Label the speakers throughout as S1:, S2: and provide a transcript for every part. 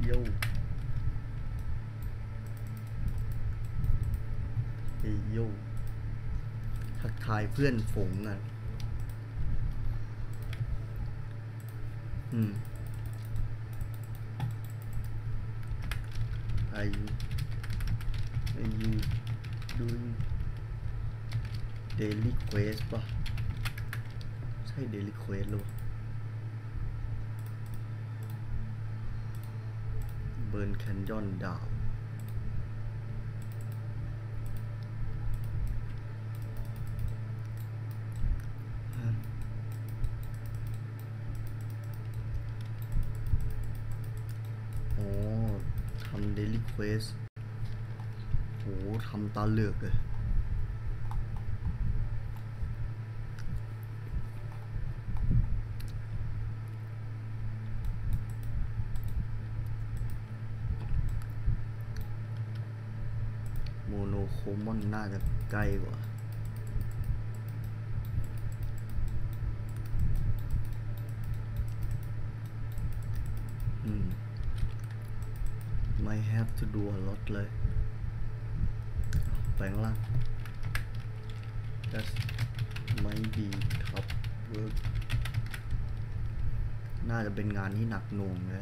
S1: โยเฮ้ยโยทักทายเพื่อนฝูงอ่ะAre you doing daily quest ป่ะใช่ daily quest หรอเบิร์นแคนยอนดาวทำ daily quest โหทำตาเหลือกเลยโมโนโคมอนน่าจะใกล้กว่าไม่ have to do a lot เลยแปลงล่าง that's ไม่ดีครับ work น่าจะเป็นงานที่หนักหน่วงเลย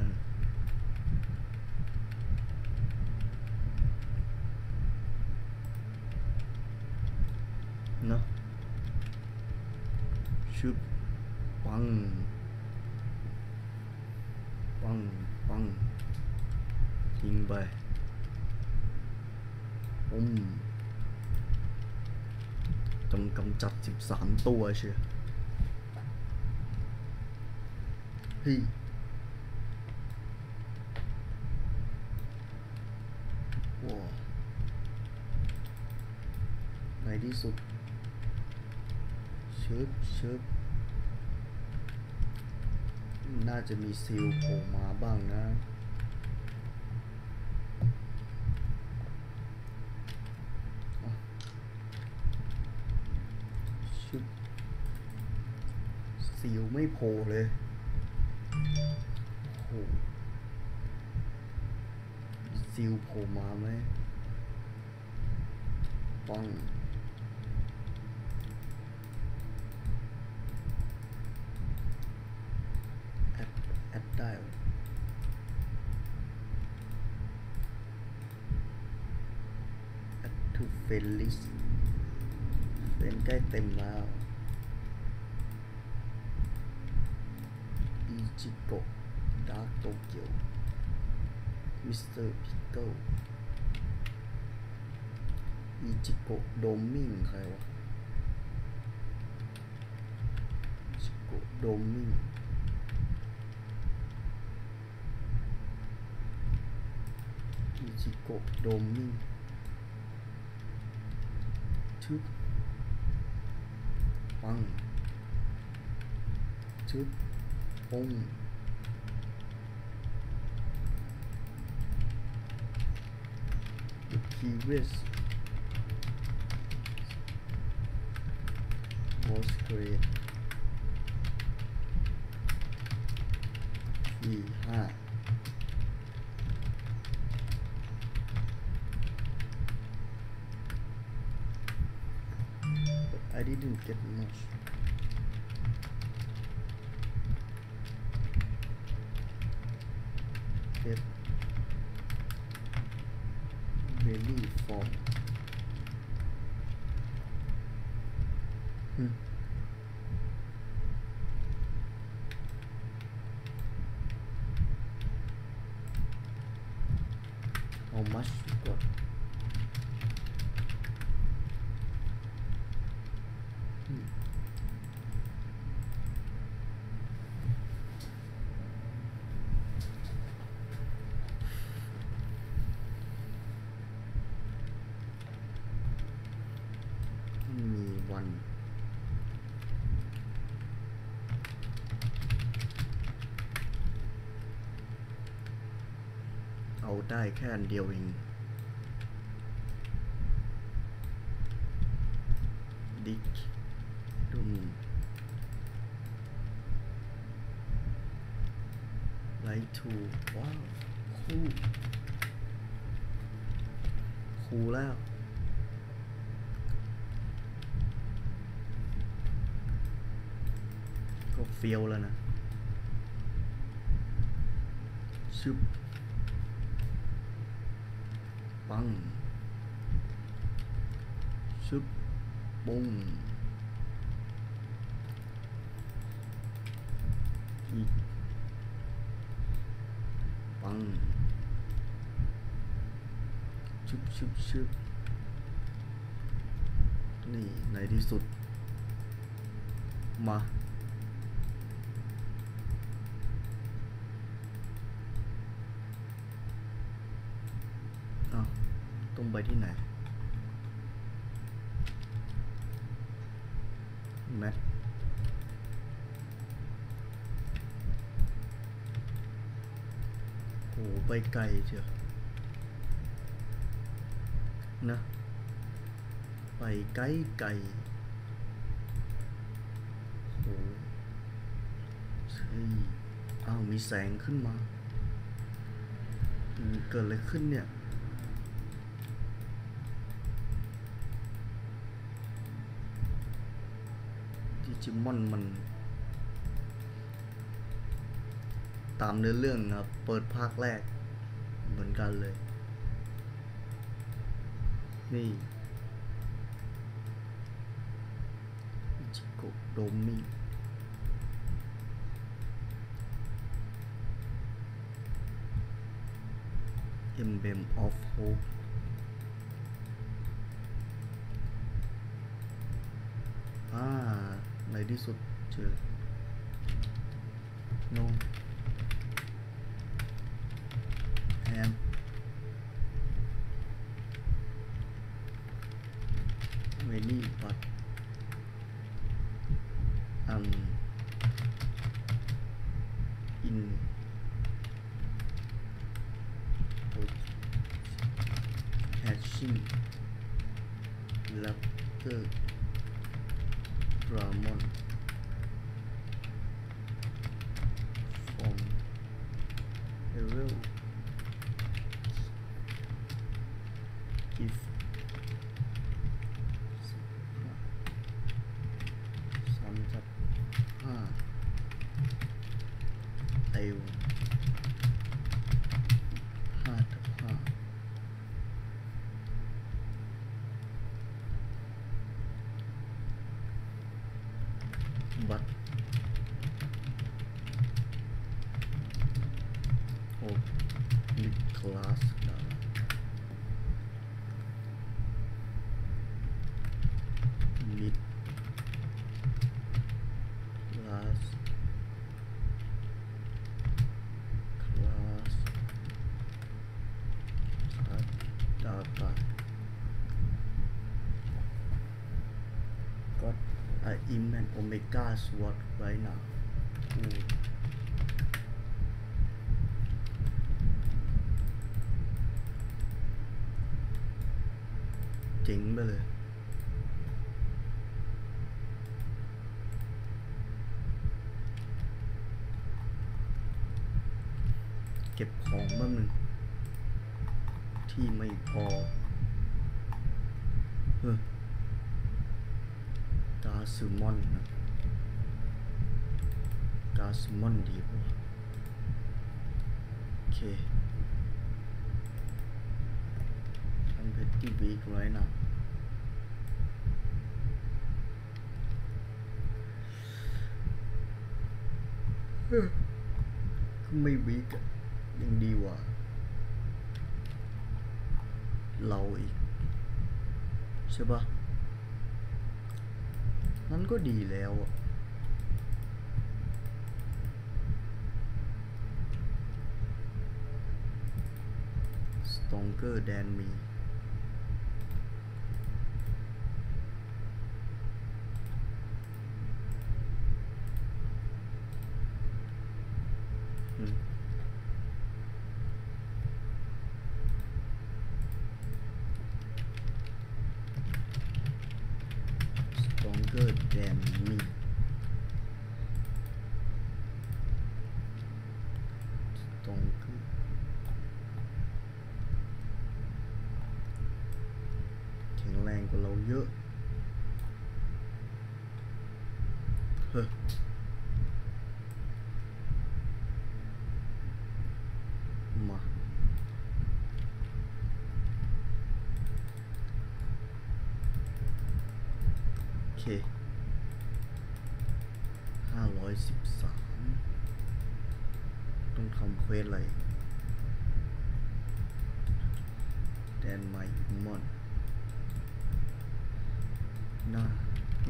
S1: เนาะชุบปังปังปังยิงไปกำจัด13ตัวเชียวเฮ้ยว้าวในที่สุดเชิบน่าจะมีซิลโผล่มาบ้างนะซิลไม่โผล่เลยโอ้ซิลโผล่มาไหมปังแอดได้แอดทูเฟนลิสเป็นใกล้เต็มแล้วอิจิโกะดาร์กโตเกียวมิสเตอร์พิกเกิลอิจิโกะโดมิงใครวะอิจิโกะโดมิงอิจิโกะโดมิงชุดปังชุดปุ้งคีริสโมสเกรด5 but I didn't get much get really form how much you gotมีวันเอาได้แค่อันเดียวเองดิกดุมไลท์ทูว้าวคูแล้วก็เฟี้ยวแล้วนะชึบปังชึบปุ้งอีกปังชึบชึบชึบนี่ในที่สุดมาต้องไปที่ไหนแมทโอ้ไปไกลเชียวนะไปไกลไกลโอ้ใช่อ้าวมีแสงขึ้นมาเกิดอะไรขึ้นเนี่ยดิจิมอนมันตามเนื้อเรื่องนะเปิดภาคแรกเหมือนกันเลยนี่จิโกะโดมิEmblem of Hope ในที่สุดเจอNo Ham Many but in hatching Raptor Ramon from level if 3/5 I 5/5บัตรโอ้มิดคลาสมิดคลาสดาตาก็Im and Omega SWOT right now เจ๋งไปเลยเก็บของบ้างนึงที่ไม่พอกาซูมอนนะกาซูมอนดีป่ะโอเคทำเพชรที่วีกไว้นะไม่วีกยังดีกว่าเราอีกใช่ปะนั่นก็ดีแล้วStronger than me แดนนี่ตรงคือเยอะเฮ้ยมาโอเค513ต้องทำเควสอะไรแดนไมค์มอนน่าโอ้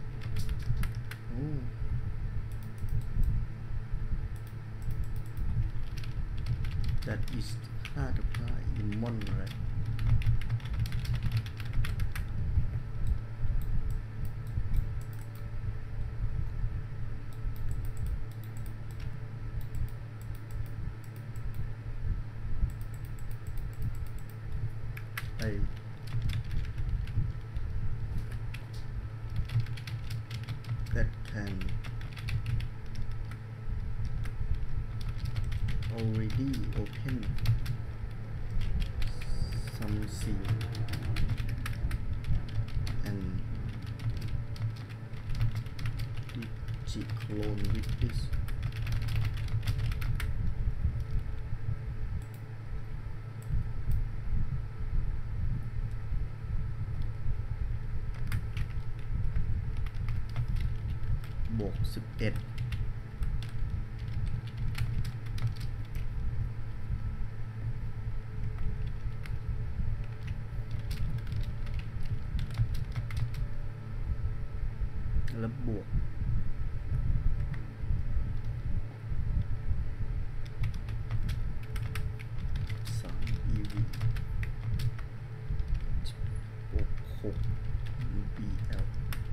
S1: that is 55 in mon right I that can already open some seal and digiclone with thisบวก11แล้วบวก3 EV บวก6 BL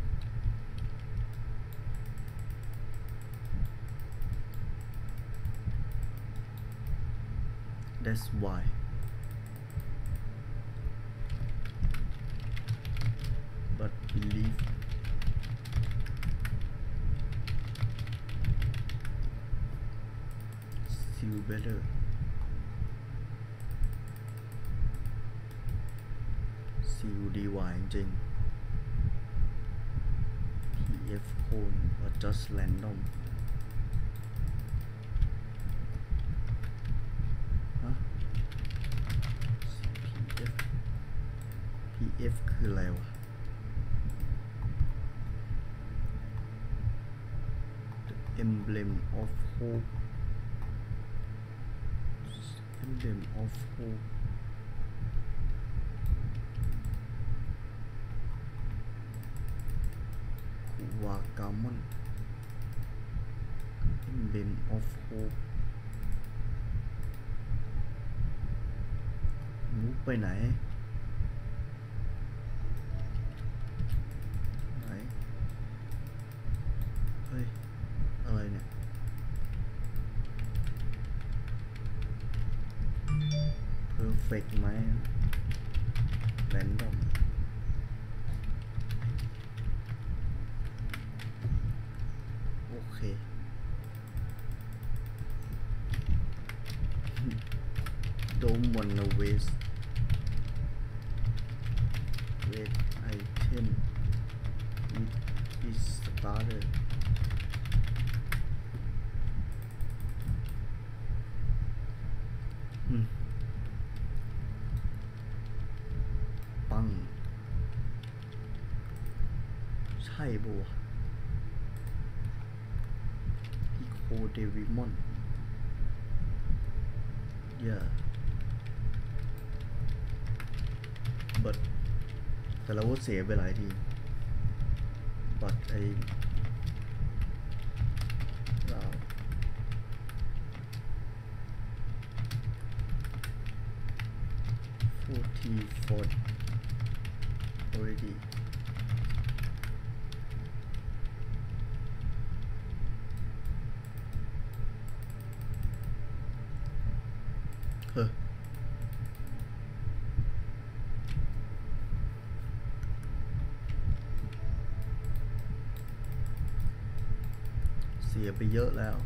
S1: that's why but believe still better still ดีกว่าจริง PF cone or just random ฮะ PF คืออะไรวะ The emblem of hope emblem of hopeวากามอน emblem of hope มุกไปไหนเฮ้ยอะไรเนี่ย perfect ไหม random โอเค don't wanna waste item with this starterปังใช่บัวพิโคเดวิมอน yeah but แต่เราก็เสียไปหลายที but เรา 44 already เฮ้อเสียไปเยอะแล้ว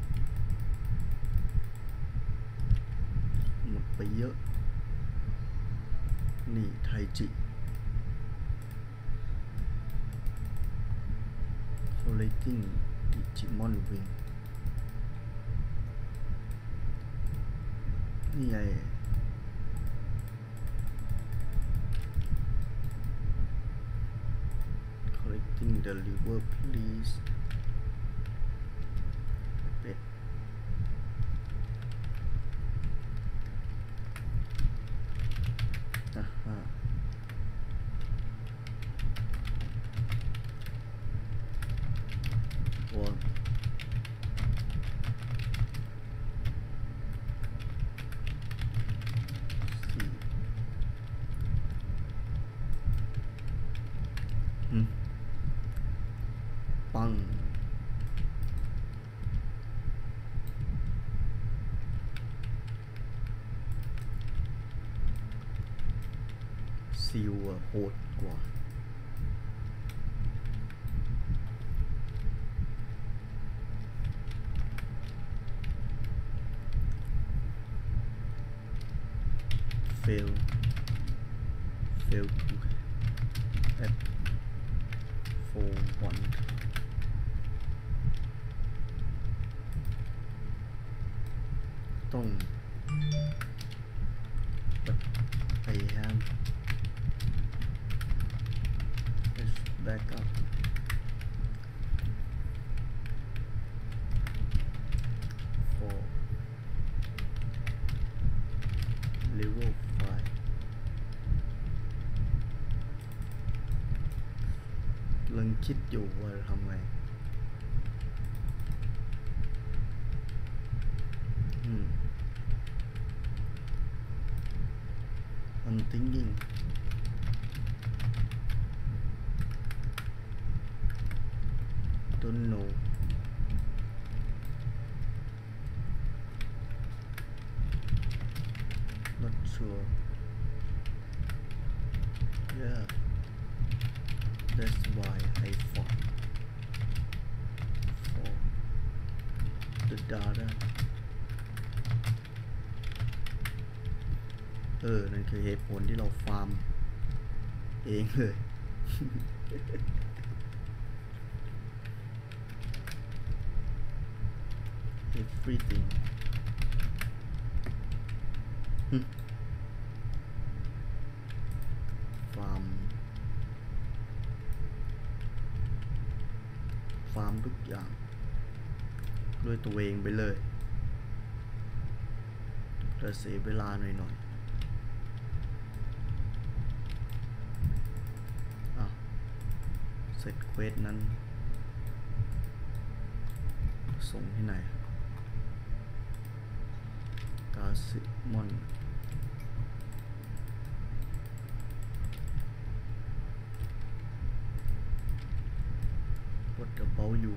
S1: หมดไปเยอะนี่ไทจิ collecting Digimon Wing นี่ไงcollecting the river please เป็ดปังซิลโหดกว่าfail to add for one ต้อง but I have let's back up for level 5กำลังคิดอยู่ว่าทำไงI'm thinking don't know not sure yeah that's why I fought for the data นั่นคือเหตุผลที่เราฟาร์มเองเลย everything ฟาร์มทุกอย่างด้วยตัวเองไปเลยจะเสียเวลาหน่อยเสร็จเควสนั้นส่งที่ไหนกาซิมอนWhat about you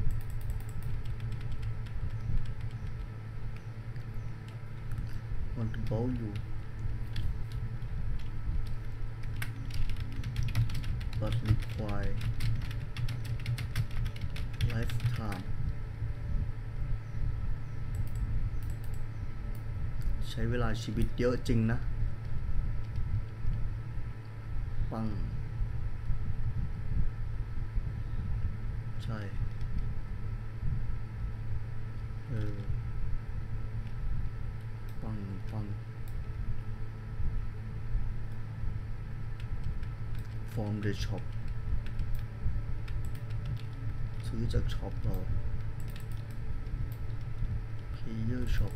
S1: What about you but require lifetime ใช้เวลาชีวิตเยอะจริงนะปังใช่ปังfrom the shop ซื้อจากช็อปเรา player shop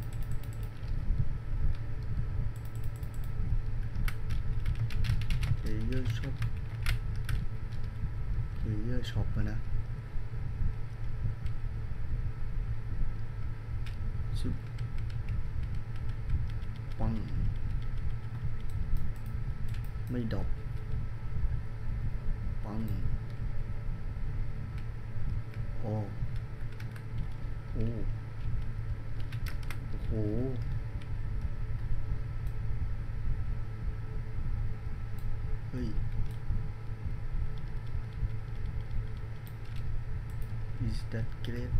S1: player shop นะชิบปังไม่ดรอปปังโอ้โหเฮ้ย is that great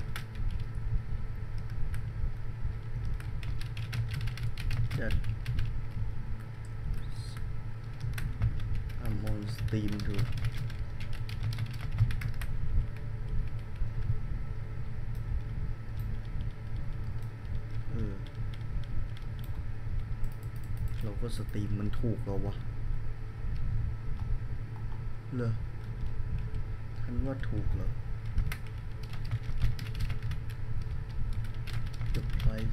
S1: that I'm on Steam too.เราก็สตรีมมันถูกแล้ววะเหรอท่านว่าถูกเหรอ The price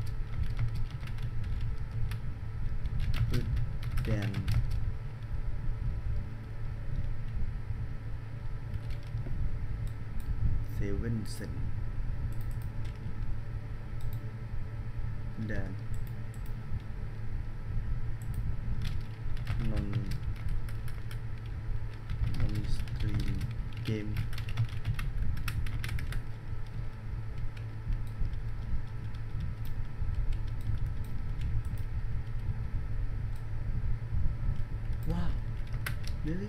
S1: good than 7 cents than non stream game. Wow, really?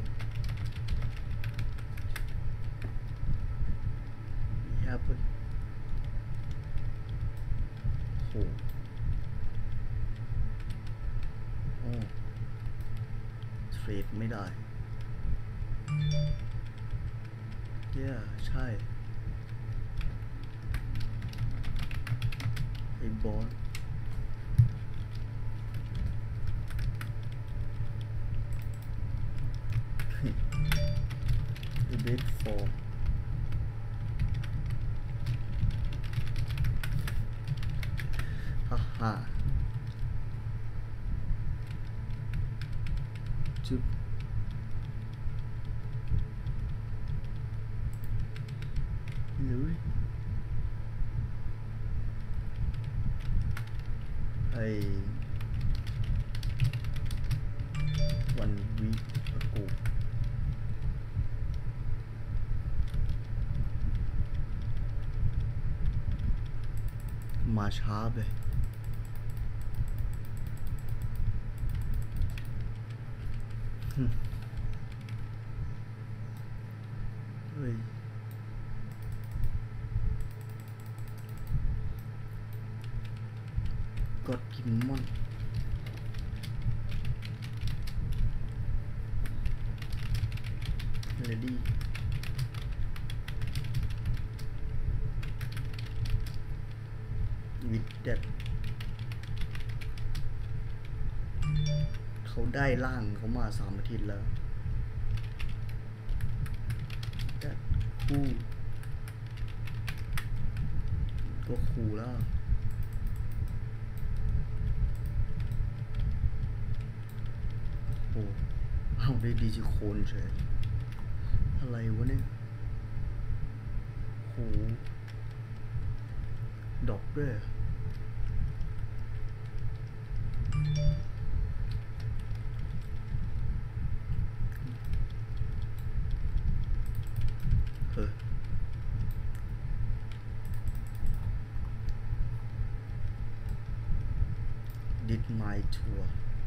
S1: It happened. Oh. Oh. เทรดไม่ได้ yeah ใช่ไอ้บอสไอ้เบสฟอร์ฮ่าฮ่าจุ๊บหรือไอ้วันวีอโกมาช้าไปเฮ้ยกดกินมอนเรดี้วิดเด็ดเขาได้ร่างเขามา3 อาทิตย์แล้วแต่คู่ก็คู่แล้วโอ้เอาได้ดิจิโคนเฉยอะไรวะเนี่ยโหดอกด้วยdid my tour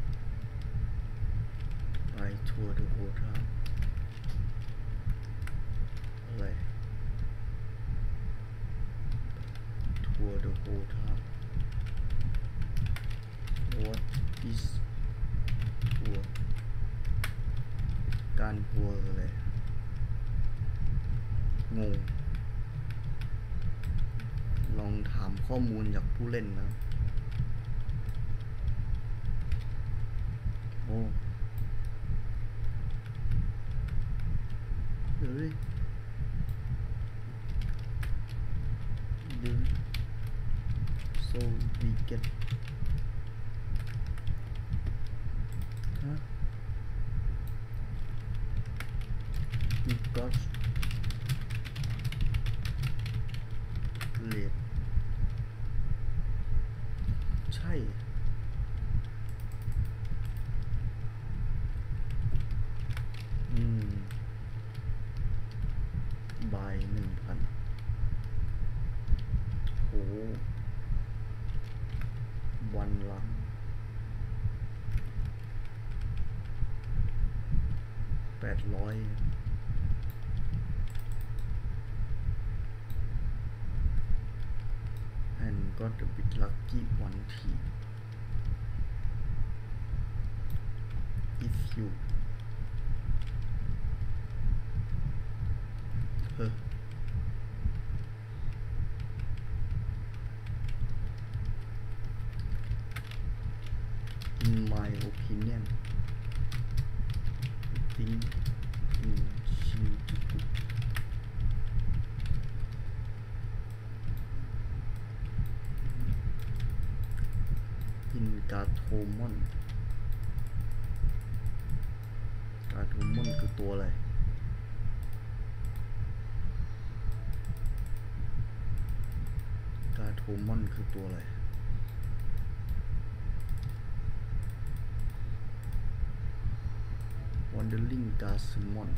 S1: the whole time อะไร tour the whole time what is tour การทัวร์อะไรงงลองถามข้อมูลจากผู้เล่นนะโอ้really so we get we got late ใช่บาย 1,000 โหวันละ800 and got a bit lucky one team if you อ in my opinion I think in Shinjuku in Gatomon คือตัวอะไรกาโทมอนคือตัวอะไร Wandering Garsumon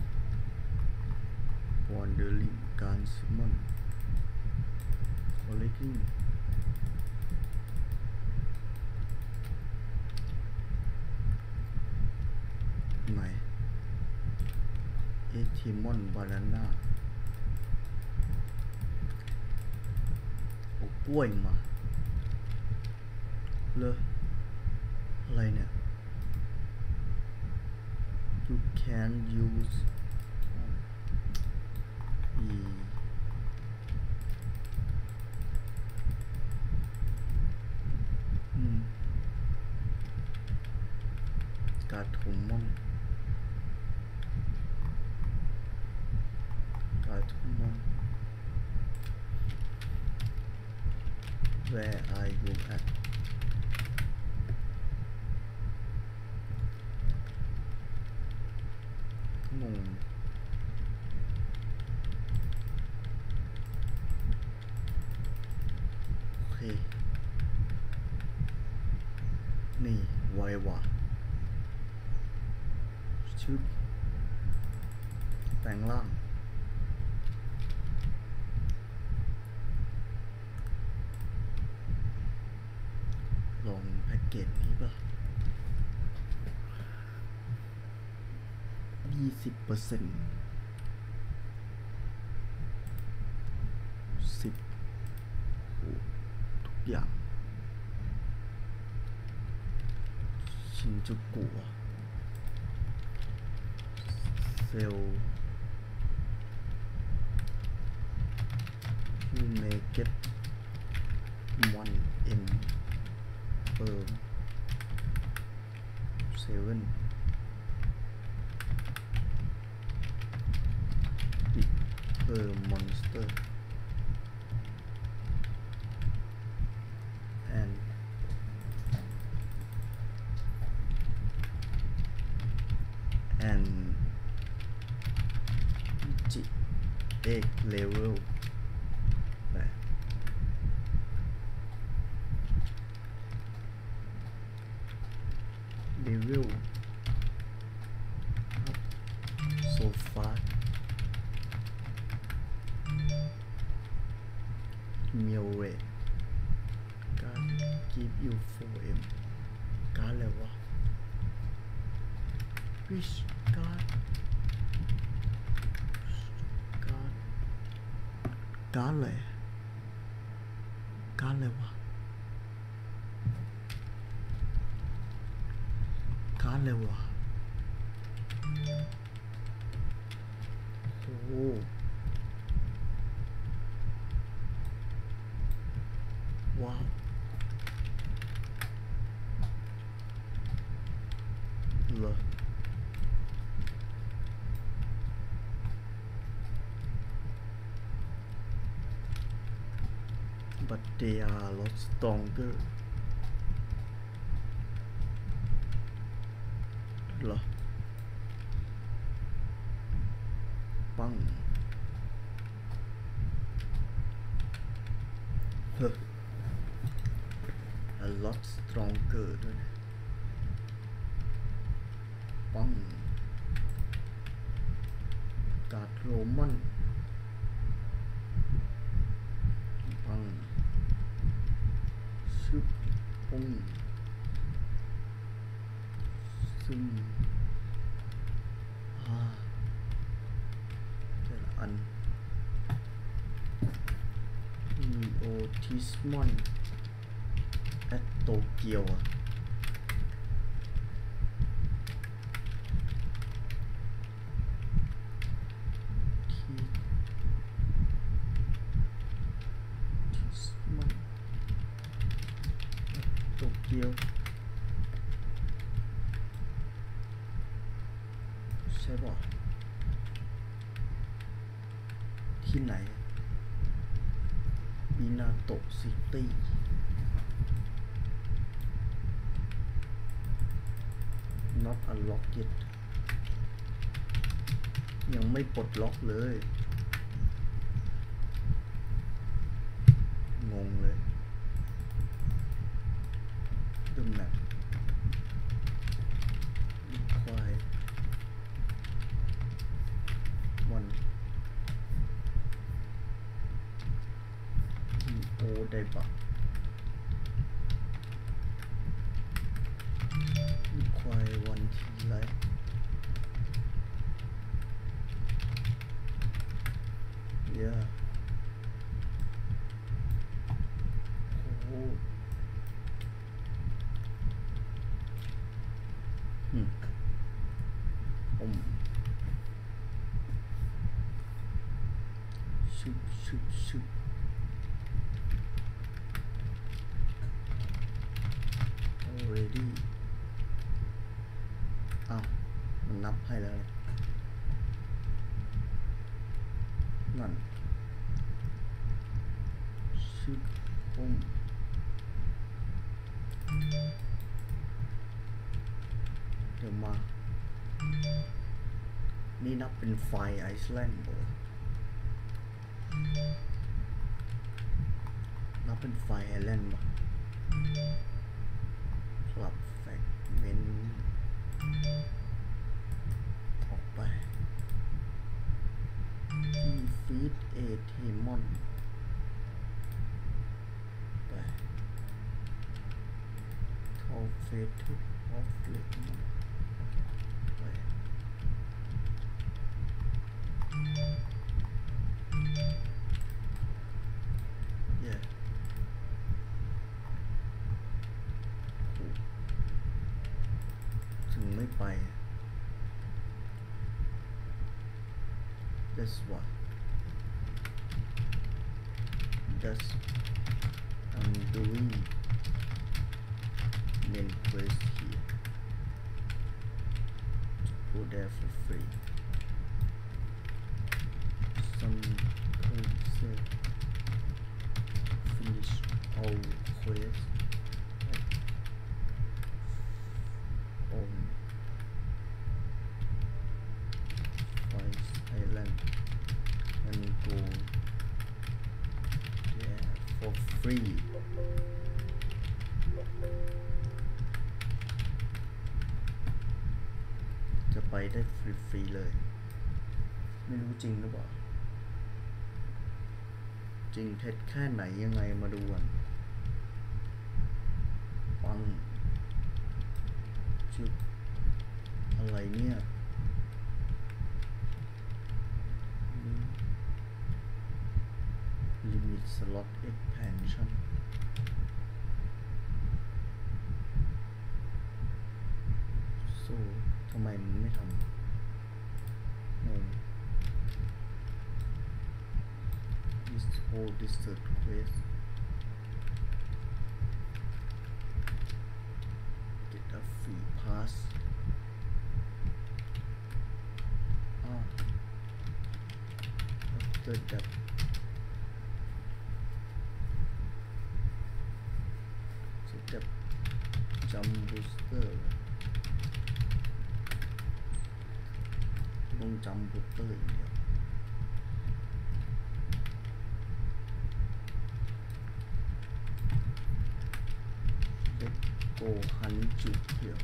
S1: Wandering Garsumon Collectingไหน Etimon Banana เอากล้วยมาเลยอะไรเนี่ย You can use Gatomon Where are you at งงโอเคนี่ไวว่ะชึบแปลงร่างลองแพ็กเกจนี้ป่ะ 20% 10ทุกอย่างชินจูกุเซลที่เมเก็ต1M เปิม7monster and egg level แบบ level so fast meal rate การ give you 4M การอะไรวะ which card การอะไรการอะไรวะการอะไรวะโอ้ว้าวเหรอbut they are a lot stronger เหรอปังเฮ้อ a lot stronger ด้วยนะปังกาดโรมันปังชึบปุ้งซึมแต่ละอันมีโอทิสมอนแอตโตเกียวทเดียวใช่ป่ะที่ไหนมินาโตะซิตี้not unlock yet ยังไม่ปลดล็อกเลยงงเลย The map require 1 โอได้ปะ require 1 ทีไรyeah โอ้ชุบ already อ้าวมันนับให้แล้วนั่นชุบเดี๋ยวมานี่นับเป็นไฟไอซ์แลนด์บ่นับเป็นไฟไอแลนด์บ่คลับแฟกเมนออกไปที่ฟีดเอเทมอนไปเข้าเฟสทุกออฟเลกไปถึงไม่ไป that's what that's I'm doing main quest here go there for free some say finish all quests on Vice Island and go there for free จะไปได้ฟรีๆเลยไม่รู้จริงหรือเปล่าจริงเท็จแค่ไหนยังไงมาดูกันปังชุดอะไรเนี่ยLimit slot expansion ทำไมมันไม่ทำงง This whole desert quest get a free pass after that set up jump booster ต้องจำบูสเตอร์อย่างเดียวเด็กโกฮันจุดเดียว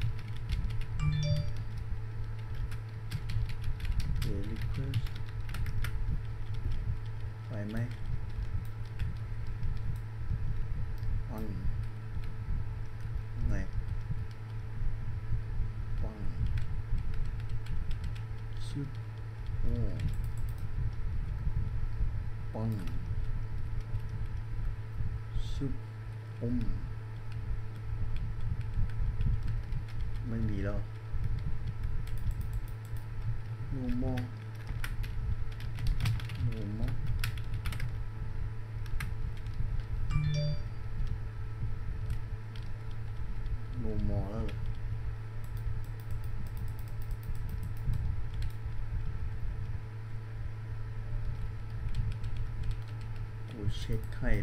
S1: เดลิเควสไปไหมปังไงปังชุดโอ้ปังชุดไม่มีแล้ว no more no more มอแล้วเหรอกูเช็คให้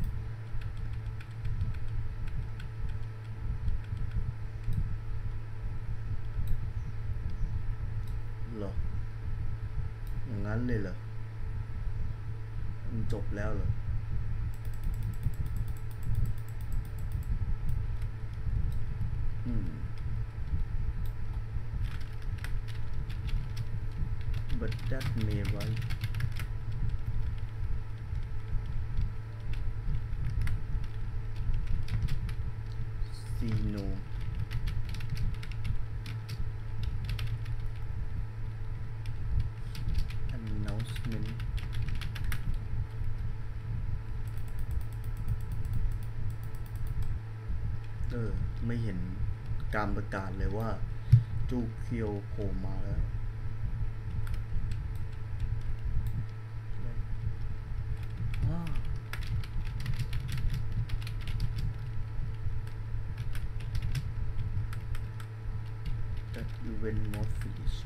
S1: เหรออย่างนั้นเลยเหรอมันจบแล้วเหรอbut that may right see no announcement ไม่เห็นการประกาศเลยว่าจูเคียวโผล่มาแล้วthat event not finished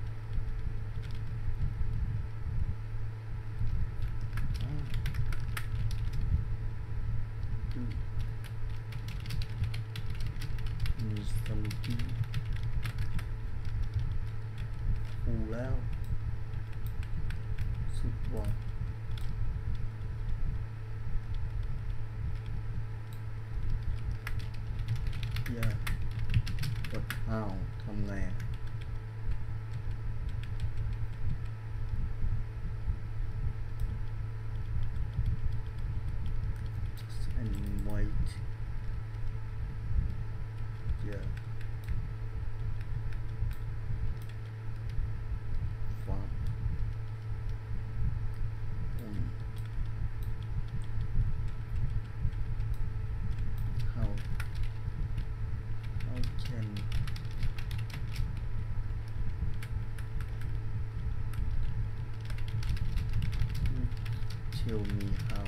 S1: มีซัมติงฟูแล้วสุดว่ะอย่ากดทำไงinvite farm how can you tell me how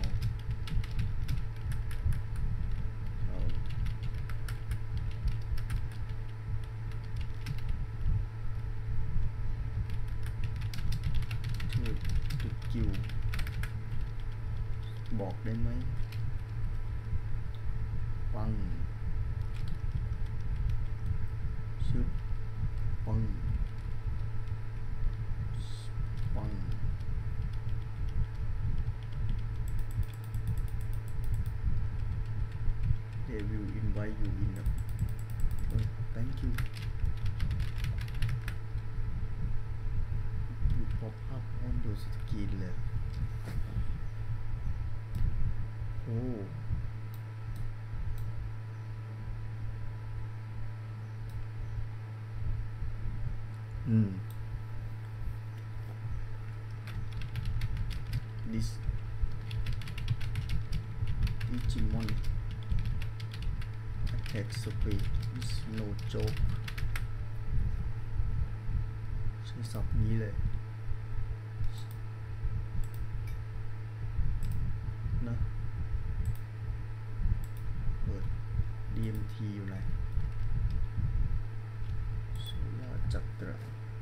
S1: to kill บอกได้ไหมปังชุดปังปัง they will invite you in a thank you you pop up on your screen เลยโอ้this Digimon attack speed is no joke ใช้ศัพท์นี้เลยนะเปิด DMT อยู่ไหนโซลาจักร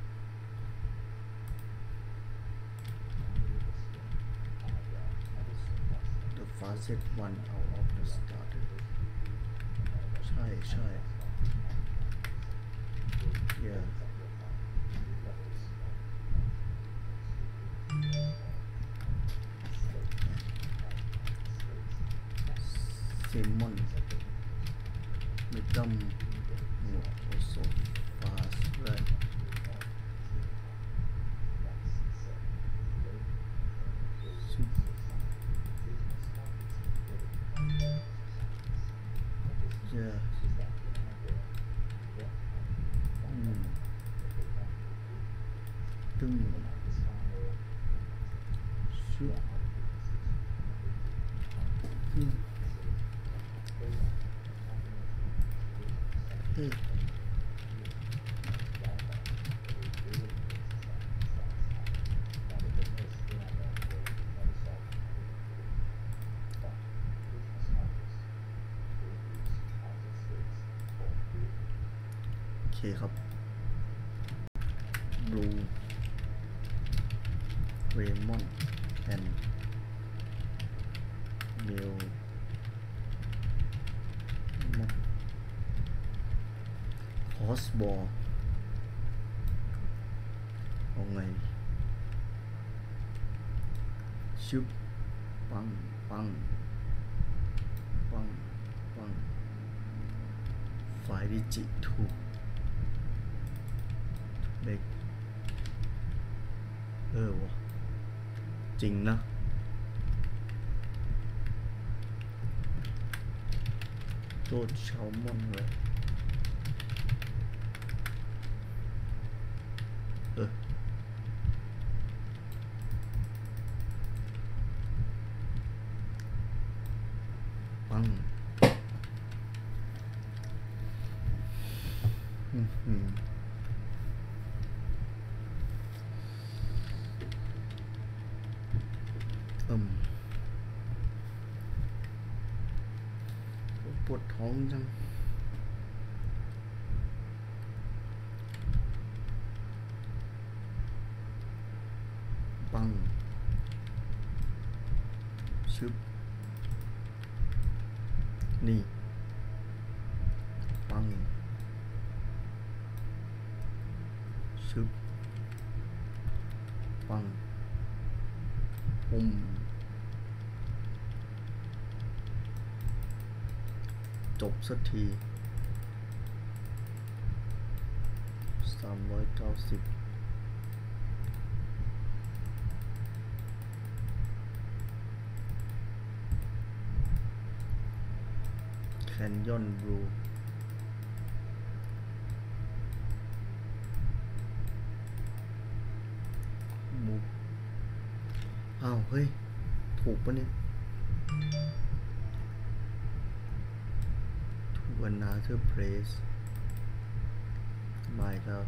S1: the fastest one out of the started ใช่ yeah Simon become also fast right yeahตึ้งชุดเฮ้ยเคครับ Blue Raymond and Mel Crossball เอาไงชึบปังปังปังปังไฟดิจิทูเด็กวะจริงนะโดดแซลมอนเลยปังปวดท้องจังปังชึบนี่ปังชึบปังจบสักที390แคนยอนบลูมูอ้าวเฮ้ยถูกปะเนี่ยanother place มาอีกแล้ว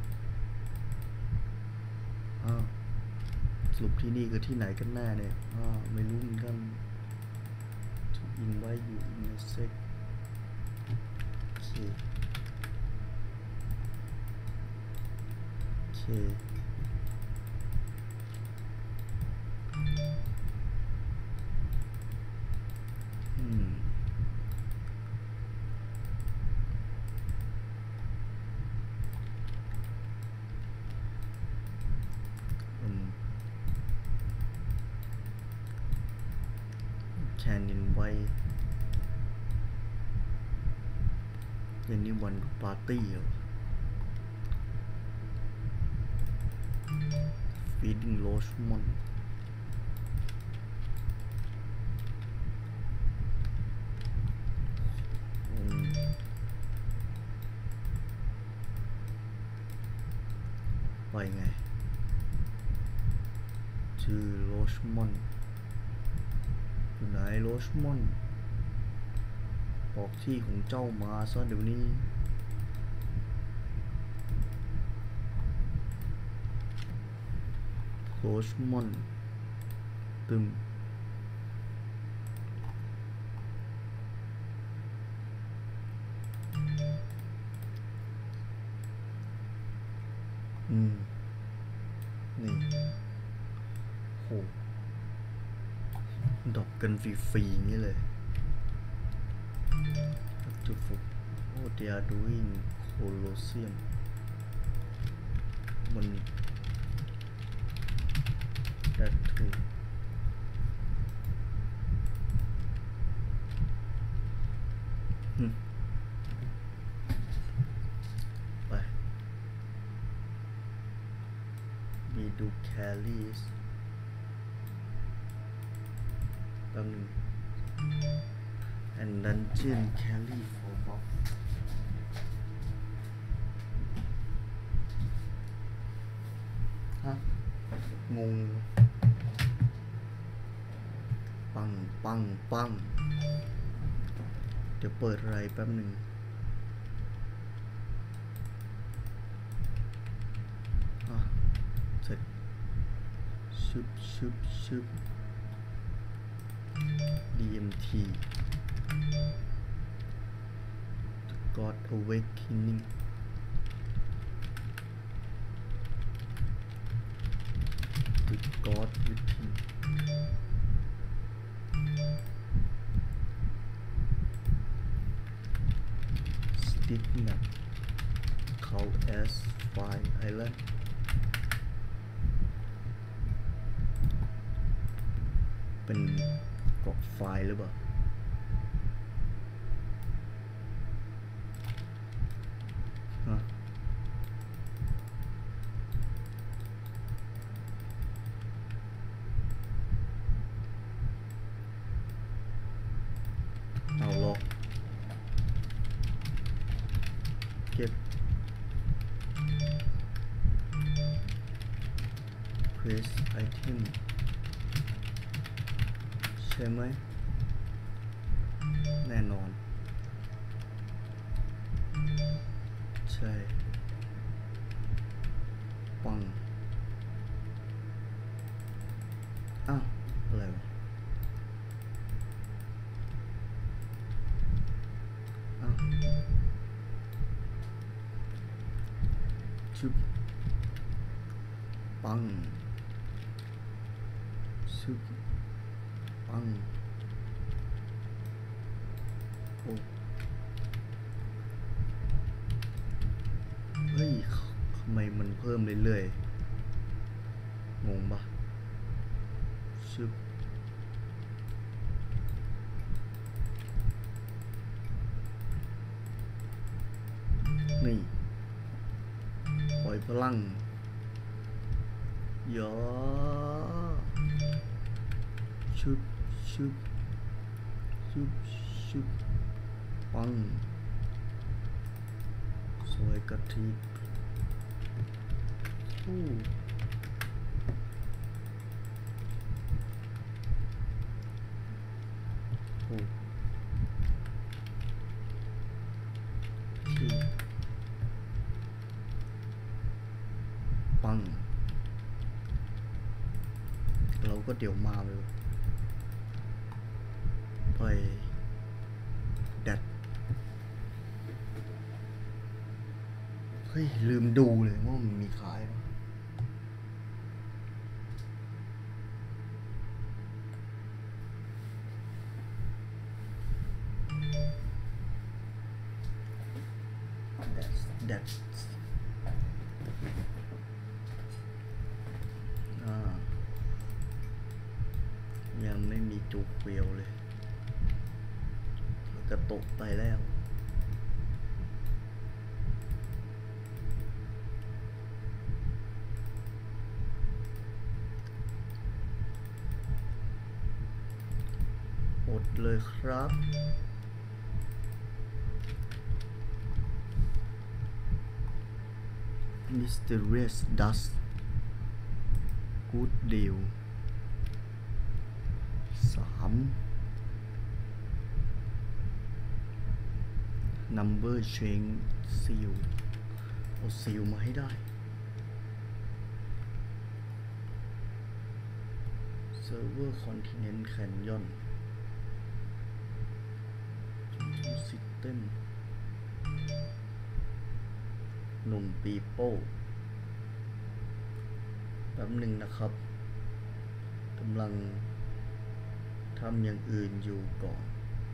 S1: สรุปที่นี่คือที่ไหนกันแน่เนี่ยไม่รู้เหมือนกันถูกยิงไว้อยู่ในเซ็กโอเคแคนนินไว้เย็นนี้วันปาร์ตี้เหรอ Feeding Rosemont ไปไงชื่อโรสมอนอยู่ไหนโรสมอนบอกที่ของเจ้ามาซะเดี๋ยวนี้โรสมอนตึมนี่โหดอกกันฟรีๆอย่างนี้เลยจุดฟุกโอ้ they are doing Colosseum มัน that too ไปมีดูแคลรี่แป๊บนึง and dungeon carry for box งงปังปังปังเดี๋ยวเปิดอะไรแป๊บหนึ่งเสร็จชึบ DMT God Awakening God within stick map count as file island เป็นกรอกไฟล์หรือเปล่าฮะเอาล็อกเก็บ press item ใช่ไหมแน่นอนใช่ปังอ้าวอะไรวะอ้าวชุบปังชุบปังโอ้เฮ้ยทำไมมันเพิ่มเรื่อยๆงงปะชึบนี่ปล่อยพลังยอชึบชึบชึบชึบปังซอยกะทิโอ้โอ้ที่ปังเราก็เดี๋ยวมาเลยไปแดดเฮ้ยลืมดูเลยว่ามันมีขายปะแดดยังไม่มีจูเฟียวเลยกระตกไปแล้วอดเลยครับ Mysterious Dust Good Deal 3 Number Change Seal เอาซีลมาให้ได้ Server Continent Canyon System หนุ่มปีโป้แป๊บหนึ่งนะครับกำลังทำอย่างอื่นอยู่ก่อน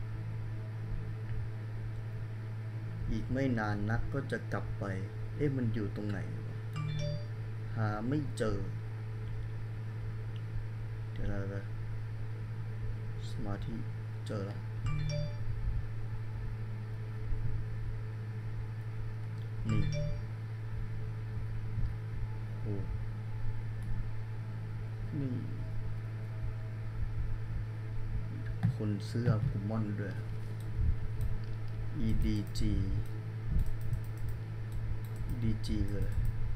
S1: อีกไม่นานนักก็จะกลับไปมันอยู่ตรงไหนวะหาไม่เจอเดี๋ยวอะไรสมาธิเจอแล้วนี่โอ้นี่คนเสื้อคุมอนด้วย EDG เลย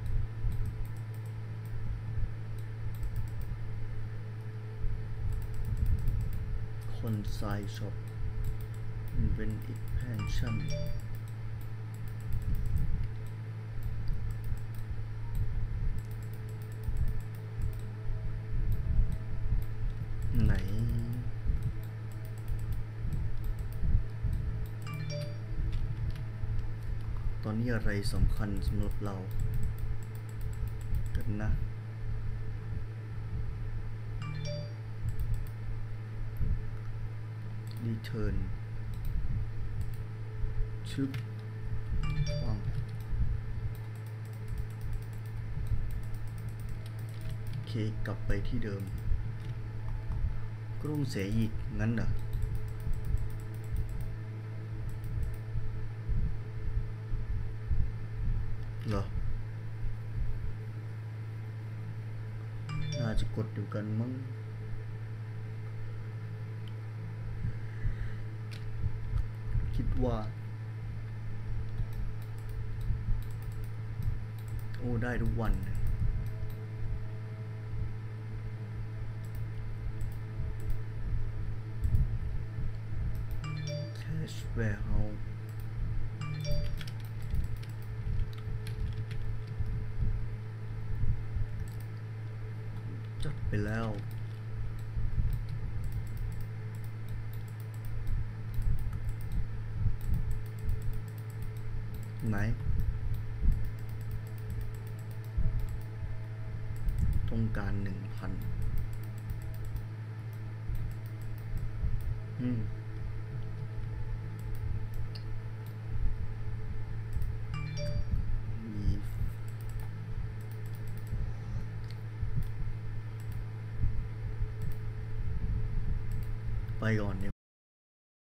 S1: คนไซช็อปเป็นอีกแพนชั่นไหนตอนนี้อะไรสำคัญสำหรับเรากันนะ return ชึบวางโอเคกลับไปที่เดิมก็ต้องเสียอีกงั้นเหรอน่าจะกดเดียวกันมั้งคิดว่าโอ้ได้ทุกวันเลยCash warehouse จัดไปแล้วไหนต้องการ 1,000 มีไปก่อนเนี่ย